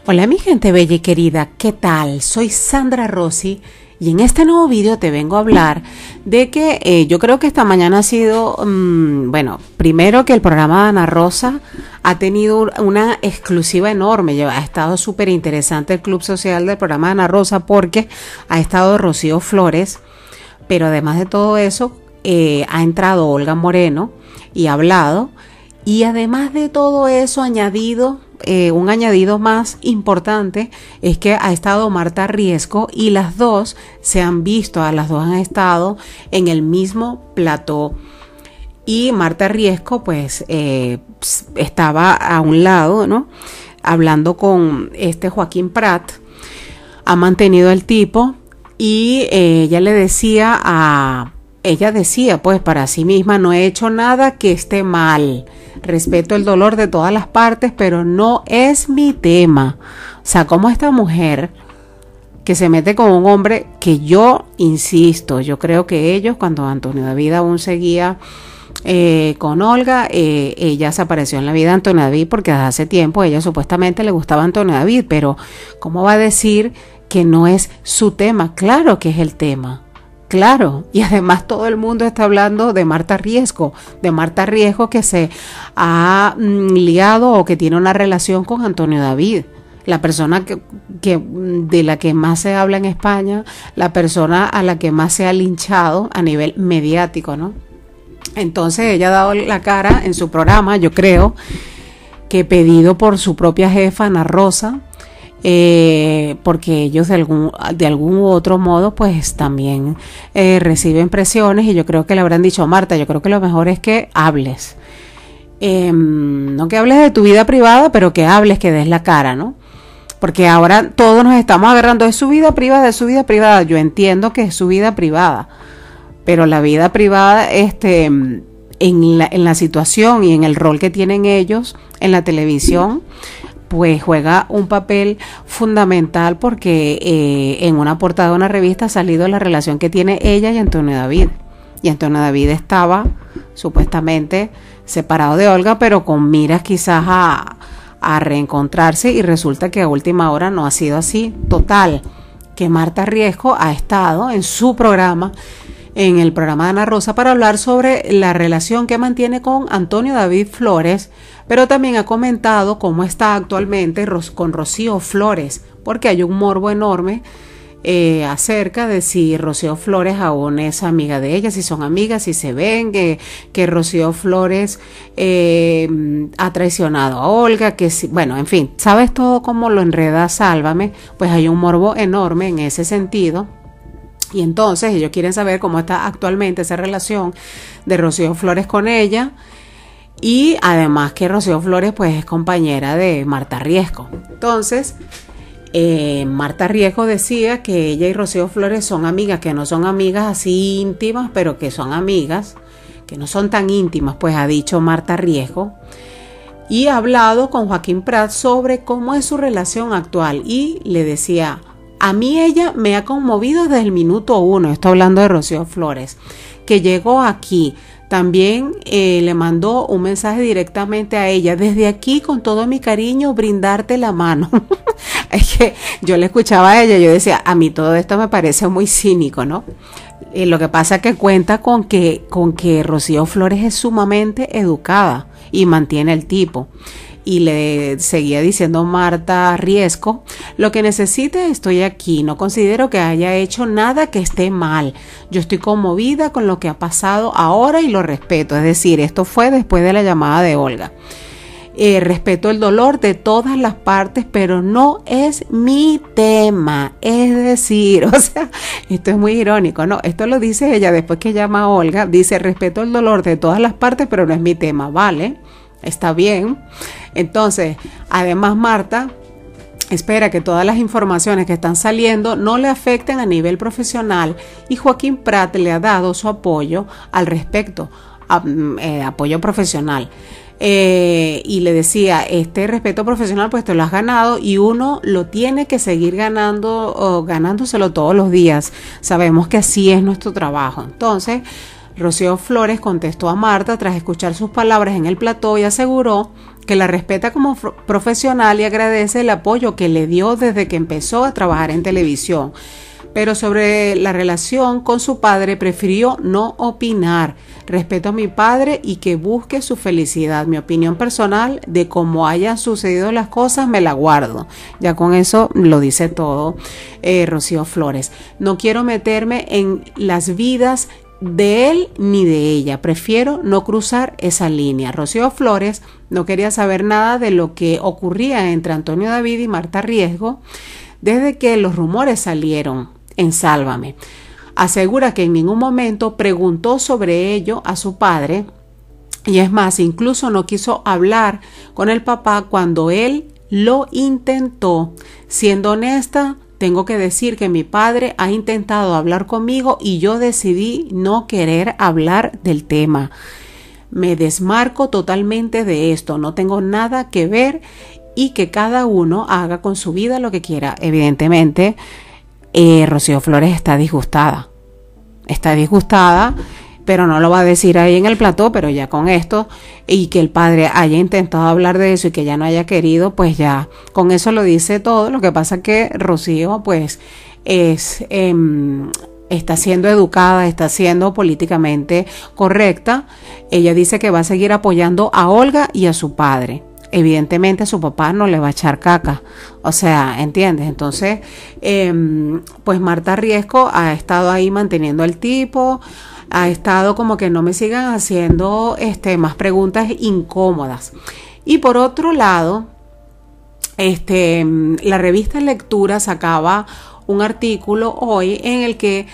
Hola mi gente bella y querida, ¿qué tal? Soy Sandra Rossi y en este nuevo video te vengo a hablar de que yo creo que esta mañana ha sido, bueno, primero que el programa de Ana Rosa ha tenido una exclusiva enorme, ha estado súper interesante el club social del programa de Ana Rosa porque ha estado Rocío Flores, pero además de todo eso ha entrado Olga Moreno y ha hablado, y además de todo eso añadido, un añadido más importante es que ha estado Marta Riesco y las dos se han visto, las dos han estado en el mismo plató. Y Marta Riesco pues estaba a un lado, ¿no? Hablando con Joaquín Prat, ha mantenido el tipo y ella decía pues para sí misma: no he hecho nada que esté mal. Respeto el dolor de todas las partes, pero no es mi tema. O sea, como esta mujer que se mete con un hombre que yo insisto, yo creo que ellos, cuando Antonio David aún seguía con Olga, ella se apareció en la vida de Antonio David porque desde hace tiempo ella supuestamente le gustaba a Antonio David, pero ¿cómo va a decir que no es su tema? Claro que es el tema. Claro, y además todo el mundo está hablando de Marta Riesco que se ha ligado o que tiene una relación con Antonio David, la persona que de la que más se habla en España, la persona a la que más se ha linchado a nivel mediático, ¿no? Entonces ella ha dado la cara en su programa, yo creo que pedido por su propia jefa Ana Rosa, porque ellos de algún u otro modo pues también reciben presiones, y yo creo que le habrán dicho: Marta, yo creo que lo mejor es que hables, no que hables de tu vida privada, pero que hables, que des la cara, ¿no? Porque ahora todos nos estamos agarrando de su vida privada, yo entiendo que es su vida privada, pero la vida privada en la situación y en el rol que tienen ellos en la televisión pues juega un papel fundamental, porque en una portada de una revista ha salido la relación que tiene ella y Antonio David. Y Antonio David estaba supuestamente separado de Olga, pero con miras quizás a reencontrarse, y resulta que a última hora no ha sido así. Total, que Marta Riesco ha estado en su programa, en el programa de Ana Rosa, para hablar sobre la relación que mantiene con Antonio David Flores, pero también ha comentado cómo está actualmente con Rocío Flores, porque hay un morbo enorme acerca de si Rocío Flores aún es amiga de ella, si son amigas, si se ven, que Rocío Flores ha traicionado a Olga, bueno, en fin, sabes todo cómo lo enreda Sálvame. Pues hay un morbo enorme en ese sentido. Y entonces ellos quieren saber cómo está actualmente esa relación de Rocío Flores con ella, y además que Rocío Flores pues es compañera de Marta Riesco. Entonces Marta Riesco decía que ella y Rocío Flores son amigas, que no son amigas así íntimas, pero que son amigas, que no son tan íntimas, pues ha dicho Marta Riesco. Y ha hablado con Joaquín Prat sobre cómo es su relación actual, y le decía: a mí ella me ha conmovido desde el minuto 1, estoy hablando de Rocío Flores, que llegó aquí. También le mandó un mensaje directamente a ella: desde aquí, con todo mi cariño, brindarte la mano. Es que yo le escuchaba a ella, yo decía, a mí todo esto me parece muy cínico, ¿no? Lo que pasa es que cuenta con que Rocío Flores es sumamente educada y mantiene el tipo. Y le seguía diciendo Marta Riesco: lo que necesite, estoy aquí, no considero que haya hecho nada que esté mal, yo estoy conmovida con lo que ha pasado ahora y lo respeto. Es decir, esto fue después de la llamada de Olga. Respeto el dolor de todas las partes, pero no es mi tema. Es decir, o sea, esto es muy irónico, ¿no? Esto lo dice ella después que llama a Olga, dice: respeto el dolor de todas las partes, pero no es mi tema. Vale, está bien. Entonces, además Marta espera que todas las informaciones que están saliendo no le afecten a nivel profesional, y Joaquín Prat le ha dado su apoyo al respecto, apoyo profesional. Y le decía: este respeto profesional pues te lo has ganado, y uno lo tiene que seguir ganándoselo todos los días. Sabemos que así es nuestro trabajo. Entonces Rocío Flores contestó a Marta tras escuchar sus palabras en el plató y aseguró que la respeta como profesional y agradece el apoyo que le dio desde que empezó a trabajar en televisión. Pero sobre la relación con su padre prefirió no opinar. Respeto a mi padre y que busque su felicidad. Mi opinión personal de cómo hayan sucedido las cosas me la guardo. Ya con eso lo dice todo Rocío Flores. No quiero meterme en las vidas de él ni de ella. Prefiero no cruzar esa línea. Rocío Flores no quería saber nada de lo que ocurría entre Antonio David y Marta Riesgo desde que los rumores salieron en Sálvame. Asegura que en ningún momento preguntó sobre ello a su padre y es más, incluso no quiso hablar con el papá cuando él lo intentó. Siendo honesta, tengo que decir que mi padre ha intentado hablar conmigo y yo decidí no querer hablar del tema. Me desmarco totalmente de esto, no tengo nada que ver y que cada uno haga con su vida lo que quiera. Evidentemente, Rocío Flores está disgustada, pero no lo va a decir ahí en el plató, pero ya con esto y que el padre haya intentado hablar de eso y que ya no haya querido, pues ya con eso lo dice todo. Lo que pasa es que Rocío pues está siendo educada, está siendo políticamente correcta. Ella dice que va a seguir apoyando a Olga y a su padre. Evidentemente a su papá no le va a echar caca, o sea, ¿entiendes? Entonces, pues Marta Riesco ha estado ahí manteniendo el tipo, ha estado como que no me sigan haciendo más preguntas incómodas. Y por otro lado, la revista Lectura sacaba un artículo hoy en el que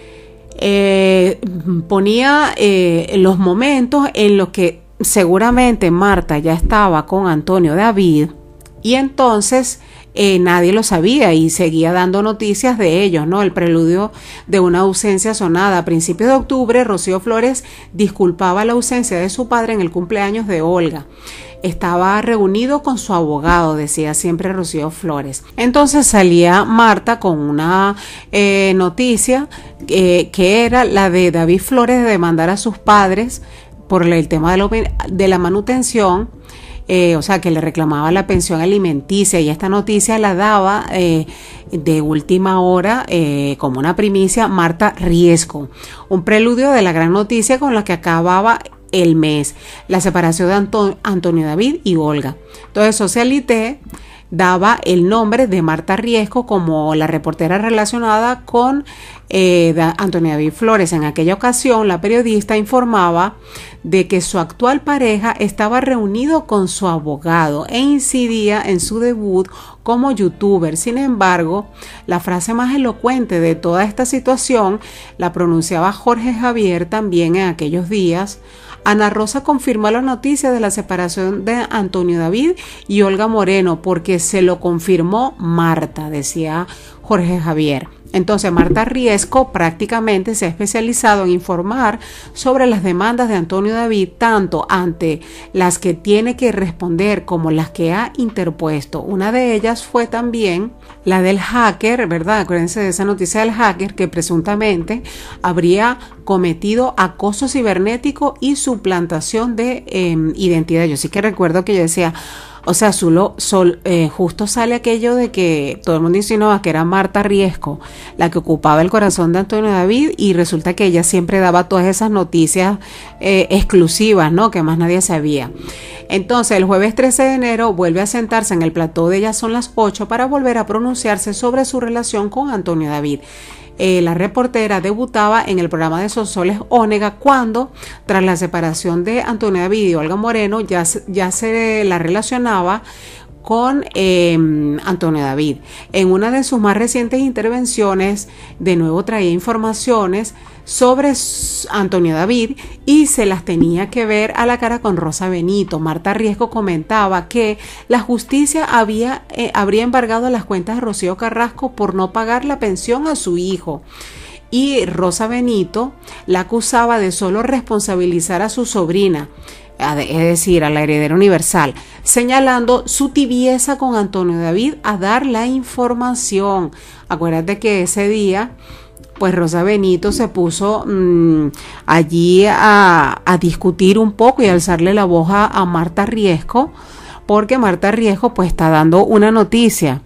ponía los momentos en los que seguramente Marta ya estaba con Antonio David y entonces nadie lo sabía y seguía dando noticias de ellos, ¿no? El preludio de una ausencia sonada. A principios de octubre, Rocío Flores disculpaba la ausencia de su padre en el cumpleaños de Olga. Estaba reunido con su abogado, decía siempre Rocío Flores. Entonces salía Marta con una noticia que era la de David Flores de demandar a sus padres por el tema de la manutención, o sea, que le reclamaba la pensión alimenticia, y esta noticia la daba de última hora como una primicia Marta Riesco, un preludio de la gran noticia con la que acababa el mes, la separación de Antonio David y Olga. Entonces Socialité daba el nombre de Marta Riesco como la reportera relacionada con Antonio David Flores. En aquella ocasión, la periodista informaba de que su actual pareja estaba reunido con su abogado e incidía en su debut como youtuber. Sin embargo, la frase más elocuente de toda esta situación la pronunciaba Jorge Javier también en aquellos días. Ana Rosa confirmó la noticia de la separación de Antonio David y Olga Moreno porque se lo confirmó Marta, decía Jorge Javier. Entonces Marta Riesco prácticamente se ha especializado en informar sobre las demandas de Antonio David, tanto ante las que tiene que responder como las que ha interpuesto. Una de ellas fue también la del hacker, ¿verdad? Acuérdense de esa noticia del hacker que presuntamente habría cometido acoso cibernético y suplantación de identidad. Yo sí que recuerdo que yo decía, o sea, justo sale aquello de que todo el mundo insinuaba que era Marta Riesco la que ocupaba el corazón de Antonio David, y resulta que ella siempre daba todas esas noticias exclusivas, ¿no? Que más nadie sabía. Entonces, el jueves 13 de enero vuelve a sentarse en el plató de Ya Son las 8 para volver a pronunciarse sobre su relación con Antonio David. La reportera debutaba en el programa de Sonsoles Onega cuando, tras la separación de Antonio David y Olga Moreno, ya se la relacionaba con Antonio David. En una de sus más recientes intervenciones, de nuevo traía informaciones sobre Antonio David y se las tenía que ver a la cara con Rosa Benito. Marta Riesco comentaba que la justicia habría embargado las cuentas de Rocío Carrasco por no pagar la pensión a su hijo. Y Rosa Benito la acusaba de solo responsabilizar a su sobrina, es decir, a la heredera universal, señalando su tibieza con Antonio David a dar la información. Acuérdate que ese día, pues Rosa Benito se puso allí a discutir un poco y a alzarle la voz a Marta Riesco porque Marta Riesco pues está dando una noticia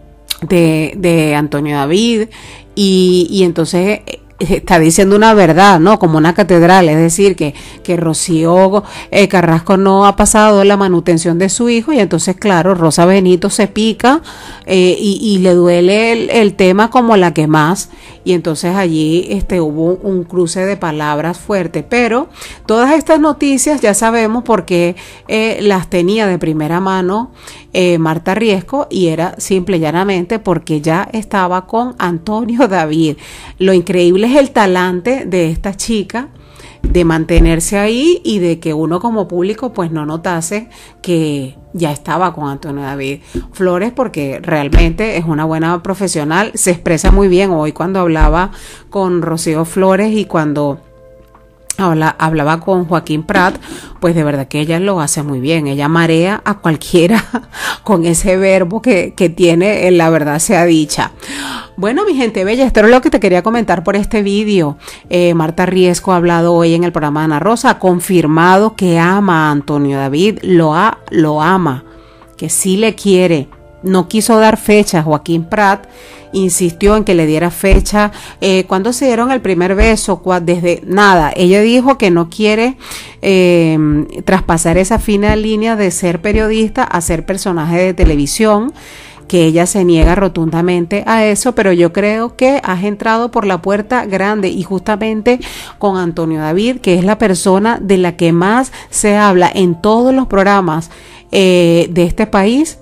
de Antonio David y entonces está diciendo una verdad, ¿no? Como una catedral, es decir, que Rocío Carrasco no ha pasado la manutención de su hijo y entonces, claro, Rosa Benito se pica y le duele el tema como la que más y entonces allí hubo un cruce de palabras fuerte, pero todas estas noticias ya sabemos por qué las tenía de primera mano Marta Riesco y era simple y llanamente porque ya estaba con Antonio David. Lo increíble es el talante de esta chica de mantenerse ahí y de que uno como público pues no notase que ya estaba con Antonio David Flores, porque realmente es una buena profesional, se expresa muy bien. Hoy cuando hablaba con Rocío Flores y cuando hablaba con Joaquín Prat, pues de verdad que ella lo hace muy bien, ella marea a cualquiera con ese verbo que tiene, la verdad sea dicha. Bueno, mi gente bella, esto es lo que te quería comentar por este vídeo. Marta Riesco ha hablado hoy en el programa de Ana Rosa, ha confirmado que ama a Antonio David, lo ama, que sí le quiere. No quiso dar fecha. Joaquín Prat insistió en que le diera fecha. ¿Cuándo se dieron el primer beso? Desde nada. Ella dijo que no quiere traspasar esa fina línea de ser periodista a ser personaje de televisión, que ella se niega rotundamente a eso, pero yo creo que has entrado por la puerta grande y justamente con Antonio David, que es la persona de la que más se habla en todos los programas de este país.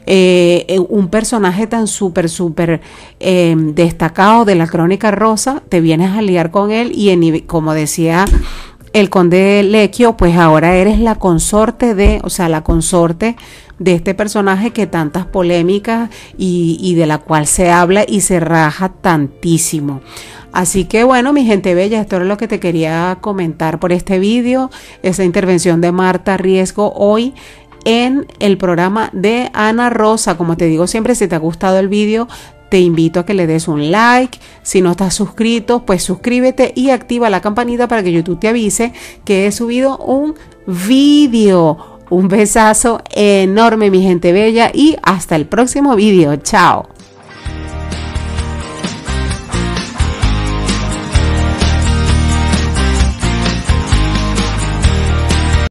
Un personaje tan súper destacado de la Crónica Rosa, te vienes a liar con él y como decía el conde Lequio, pues ahora eres la consorte de este personaje que tantas polémicas y de la cual se habla y se raja tantísimo. Así que bueno, mi gente bella, esto es lo que te quería comentar por este vídeo, esa intervención de Marta Riesco hoy en el programa de Ana Rosa. Como te digo siempre, si te ha gustado el vídeo, te invito a que le des un like. Si no estás suscrito, pues suscríbete y activa la campanita para que YouTube te avise que he subido un vídeo. Un besazo enorme, mi gente bella, y hasta el próximo vídeo. Chao.